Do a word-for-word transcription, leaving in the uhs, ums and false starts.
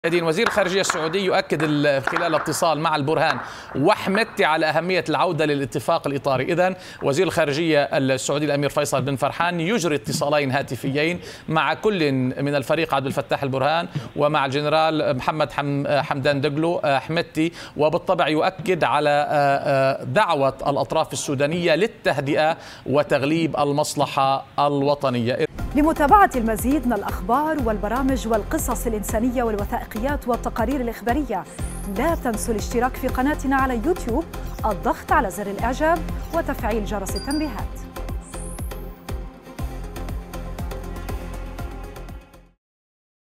وزير الخارجية السعودي يؤكد خلال اتصال مع البرهان وحمدتي على أهمية العودة للاتفاق الإطاري. إذن وزير الخارجية السعودي الأمير فيصل بن فرحان يجري اتصالين هاتفيين مع كل من الفريق عبد الفتاح البرهان ومع الجنرال محمد حمدان دقلو حمدتي، وبالطبع يؤكد على دعوة الأطراف السودانية للتهدئة وتغليب المصلحة الوطنية. لمتابعة المزيد من الأخبار والبرامج والقصص الإنسانية والوثائقيات والتقارير الإخبارية، لا تنسوا الاشتراك في قناتنا على يوتيوب، الضغط على زر الإعجاب وتفعيل جرس التنبيهات.